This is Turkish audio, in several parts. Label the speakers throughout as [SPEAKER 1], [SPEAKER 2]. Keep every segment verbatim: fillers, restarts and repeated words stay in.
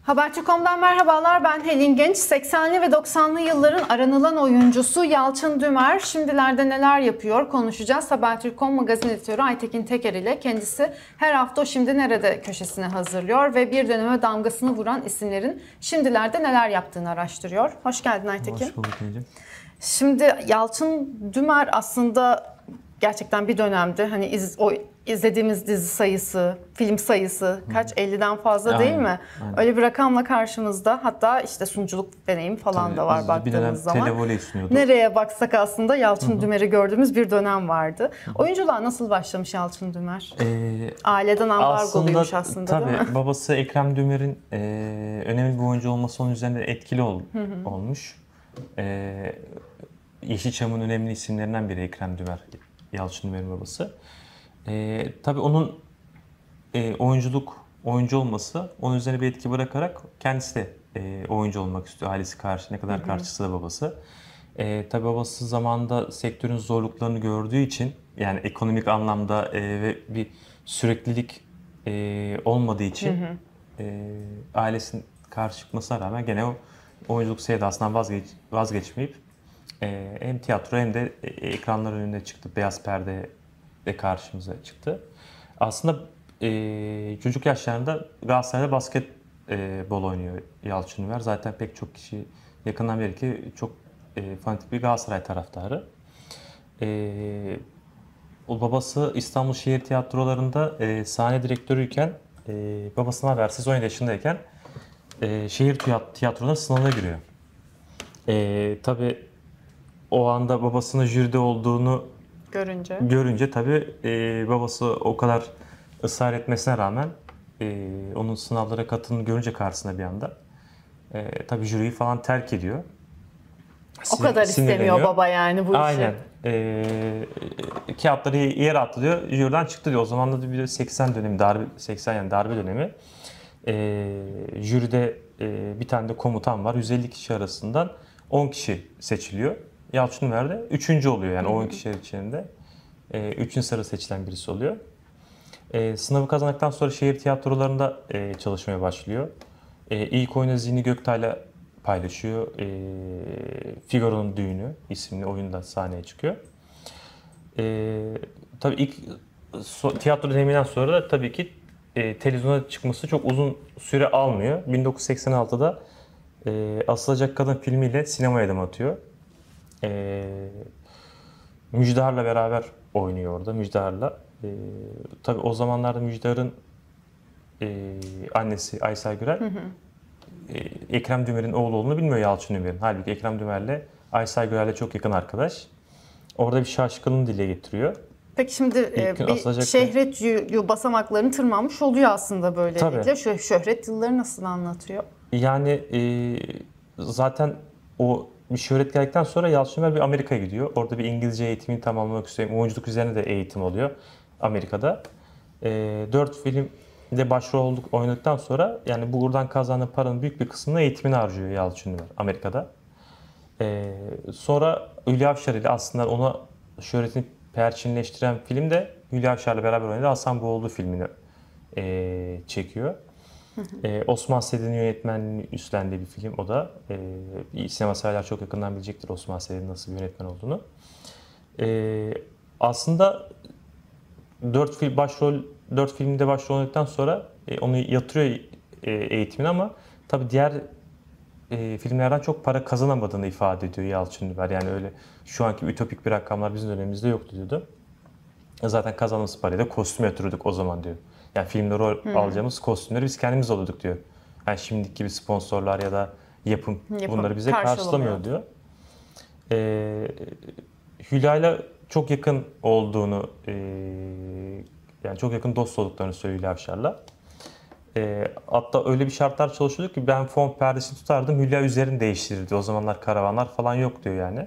[SPEAKER 1] Habertürk nokta com'dan merhabalar, ben Helin Genç. seksenli ve doksanlı yılların aranılan oyuncusu Yalçın Dümer şimdilerde neler yapıyor konuşacağız. Habertürk nokta com magazin editörü Aytekin Teker ile kendisi her hafta o Şimdi Nerede köşesini hazırlıyor ve bir döneme damgasını vuran isimlerin şimdilerde neler yaptığını araştırıyor. Hoş geldin Aytekin.
[SPEAKER 2] Hoş bulduk Ece.
[SPEAKER 1] Şimdi Yalçın Dümer aslında gerçekten bir dönemde hani iz, o izlediğimiz dizi sayısı, film sayısı kaç elliden fazla
[SPEAKER 2] Aynen,
[SPEAKER 1] değil mi?
[SPEAKER 2] aynen.
[SPEAKER 1] Öyle bir rakamla karşımızda. Hatta işte sunuculuk deneyim falan
[SPEAKER 2] Tabii,
[SPEAKER 1] da var
[SPEAKER 2] biz
[SPEAKER 1] baktığımız zaman.
[SPEAKER 2] televoley sunuyordu.
[SPEAKER 1] Nereye baksak aslında Yalçın Dümer'i gördüğümüz bir dönem vardı. Oyunculuğa nasıl başlamış Yalçın Dümer?
[SPEAKER 2] Ee,
[SPEAKER 1] Aileden ambargoluymuş aslında,
[SPEAKER 2] aslında tabii,
[SPEAKER 1] değil mi?
[SPEAKER 2] babası Ekrem Dümer'in e, önemli bir oyuncu olması onun üzerinde etkili ol, olmuş. E, Yeşilçam'ın önemli isimlerinden biri Ekrem Dümer, Yalçın Dümer'in babası. E, tabii onun e, oyunculuk, oyuncu olması onun üzerine bir etki bırakarak kendisi de e, oyuncu olmak istiyor. Ailesi karşı, ne kadar karşısı da babası. E, tabii babası zamanında sektörün zorluklarını gördüğü için, yani ekonomik anlamda e, ve bir süreklilik e, olmadığı için hı hı. E, ailesinin karşı çıkmasına rağmen gene o oyunculuk sevdasından vazgeç, vazgeçmeyip e, hem tiyatro hem de e, ekranlar önünde çıktı. Beyaz perde de karşımıza çıktı. Aslında e, çocuk yaşlarında Galatasaray'da basketbol e, oynuyor Yalçın Dümer. Zaten pek çok kişi yakından beri ki çok e, fanatik bir Galatasaray taraftarı. E, o babası İstanbul Şehir Tiyatroları'nda e, sahne direktörüyken e, babasına habersiz on yedi yaşındayken e, şehir tiyatrolarının sınavına giriyor. E, tabii o anda babasının jüride olduğunu
[SPEAKER 1] Görünce.
[SPEAKER 2] Görünce tabii e, babası o kadar ısrar etmesine rağmen e, onun sınavlara katıldığını görünce karşısında bir anda e, tabii jüriyi falan terk ediyor.
[SPEAKER 1] O kadar istemiyor baba yani bu işi.
[SPEAKER 2] Aynen. E, kağıtları yere atlıyor. Jüriden çıktı diyor. O zaman da bir seksen dönemi, darbe seksen yani darbe dönemi. E, jüride e, bir tane de komutan var. yüz elli kişi arasından on kişi seçiliyor. Yalçın Dümer de üçüncü oluyor yani on kişi içinde. E, üçüncü sıra seçilen birisi oluyor. E, sınavı kazandıktan sonra şehir tiyatrolarında e, çalışmaya başlıyor. E, ilk oyunu Zihni Göktay'la paylaşıyor. E, Figaro'nun Düğünü isimli oyunda sahneye çıkıyor. E, tabii ilk so, tiyatro deneyiminden sonra da tabii ki e, televizyona çıkması çok uzun süre almıyor. bin dokuz yüz seksen altıda e, Asılacak Kadın filmiyle sinemaya adım atıyor. E, Müjdar'la beraber oynuyor orada, Müjdar'la. E, tabii o zamanlarda Müjdar'ın e, annesi Aysel Gürel, hı hı. E, Ekrem Dümer'in oğlu olduğunu bilmiyor Yalçın Dümer'in. Halbuki Ekrem Dümer'le Aysel Gürel'le çok yakın arkadaş. Orada bir şaşkınlığını dile getiriyor.
[SPEAKER 1] Peki şimdi e, bir şöhret yu, basamaklarını tırmanmış oluyor aslında böylelikle. Şu şöhret yılları nasıl anlatıyor?
[SPEAKER 2] Yani e, zaten o bir şöhret geldikten sonra Yalçın Dümer bir Amerika'ya gidiyor. Orada bir İngilizce eğitimini tamamlamak istiyor. Oyunculuk üzerine de eğitim alıyor Amerika'da. E, dört filmde başrol oynadıktan sonra yani buradan kazandığı paranın büyük bir kısmını eğitimine harcıyor Yalçın Dümer Amerika'da. E, sonra Hülya Avşar ile aslında ona şöhretini perçinleştiren film de Hülya Avşar'la beraber oynadığı Hasan Boğuldu filmini e, çekiyor. Ee, Osman Sedi'nin yönetmenliğini üstlendiği bir film o da. Ee, sinema severler çok yakından bilecektir Osman Sedi'nin nasıl bir yönetmen olduğunu. Ee, aslında dört film başrol dört filmde başrol oynadıktan sonra e, onu yatırıyor e, eğitimine ama tabii diğer e, filmlerden çok para kazanamadığını ifade ediyor Yalçın Dümer. Yani öyle şu anki ütopik bir rakamlar bizim dönemimizde yoktu diyordu. Zaten kazandığımız parayı da kostüme yatırıyorduk o zaman diyor. Yani filmde rol hmm. alacağımız kostümleri biz kendimiz alıyorduk diyor. Yani şimdiki gibi sponsorlar ya da yapım, yapım bunları bize karşılamıyor diyor. Ee, Hülya'yla çok yakın olduğunu, e, yani çok yakın dost olduklarını söylüyor Hülya Avşar'la. E, hatta öyle bir şartlar çalışıyorduk ki ben fon perdesini tutardım, Hülya üzerini değiştirirdi. O zamanlar karavanlar falan yok diyor yani.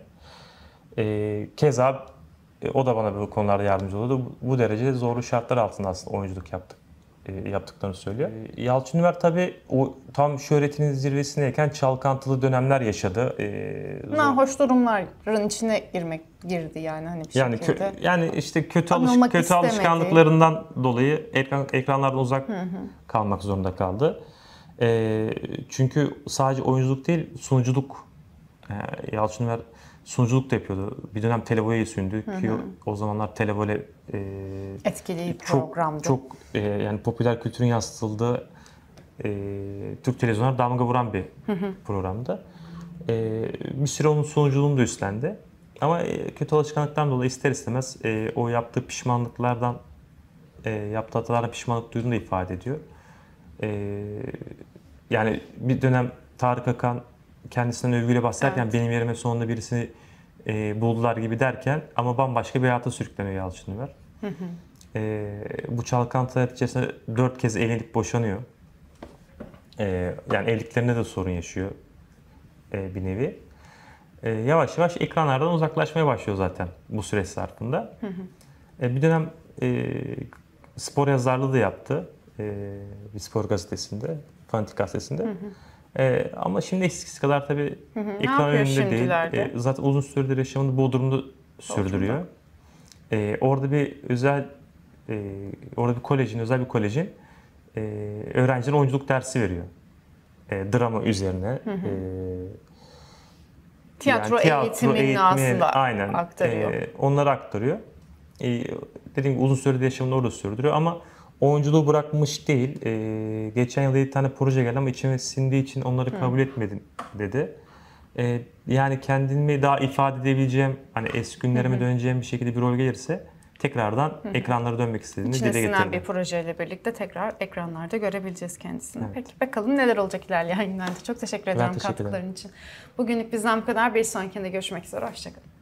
[SPEAKER 2] E, keza E, o da bana bu konularda yardımcı oldu. Bu, bu derece zorlu şartlar altında aslında oyunculuk yaptık, e, yaptıklarını söylüyor. E, Yalçın Dümer tabii o tam şöhretinin zirvesindeyken çalkantılı dönemler yaşadı. E,
[SPEAKER 1] hoş durumların içine girmek girdi yani hani bir
[SPEAKER 2] yani
[SPEAKER 1] şekilde.
[SPEAKER 2] Kö, yani işte kötü alış, kötü istemedi. alışkanlıklarından dolayı ekran, ekranlardan uzak hı hı. kalmak zorunda kaldı. E, çünkü sadece oyunculuk değil, sunuculuk. E, Yalçın Ümer sunuculuk da yapıyordu. Bir dönem Televole'yi sündü ki o, o zamanlar Televole e,
[SPEAKER 1] Etkili
[SPEAKER 2] çok
[SPEAKER 1] programdı.
[SPEAKER 2] çok e, yani popüler kültürün yansıtıldığı e, Türk televizyonlar damga vuran bir hı hı. programdı. E, bir süre onun sunuculuğunu da üstlendi. Ama e, kötü alışkanlıktan dolayı ister istemez e, o yaptığı pişmanlıklardan, e, yaptığı hatalardan pişmanlık duyduğunu da ifade ediyor. E, yani bir dönem Tarık Akan kendisinden övgüyle bahsederken evet. benim yerime sonunda birisini e, buldular gibi derken ama bambaşka bir hayata sürükleniyor Yalçın Ümer. Hı hı. E, bu çalkantılar içerisinde dört kez evlenip boşanıyor. E, yani evliliklerinde de sorun yaşıyor e, bir nevi. E, yavaş yavaş ekranlardan uzaklaşmaya başlıyor zaten bu süreç zarfında. Hı hı. E, bir dönem e, spor yazarlığı da yaptı. E, bir spor gazetesinde, Fanatik gazetesinde. Hı hı. Ee, ama şimdi eskisi kadar tabii hı hı. ekran önünde değil. Ee, zaten uzun süredir yaşamını Bodrum'da sürdürüyor. Ee, orada bir özel, e, orada bir kolejin, özel bir kolejin e, öğrencilere oyunculuk dersi veriyor. E, drama üzerine. Hı hı. E,
[SPEAKER 1] tiyatro, yani tiyatro eğitimini, eğitimini aslında aynen, aktarıyor.
[SPEAKER 2] E, onları aktarıyor. E, dediğim gibi uzun süredir yaşamını orada sürdürüyor ama oyunculuğu bırakmış değil. Ee, geçen yıl yedi tane proje geldi ama içime sindiği için onları kabul etmedim dedi. Ee, yani kendimi daha ifade edebileceğim, hani eski günlerime hı hı. döneceğim bir şekilde bir rol gelirse tekrardan hı hı. ekranlara dönmek istediğini
[SPEAKER 1] İçine
[SPEAKER 2] dile getirdim.
[SPEAKER 1] bir projeyle birlikte tekrar ekranlarda görebileceğiz kendisini. Evet. Peki bakalım neler olacak ilerleyen günlerde. Çok teşekkür ederim katkıların için. Bugünlük bizden bu kadar. Bir sonrakinde görüşmek üzere. Hoşçakalın.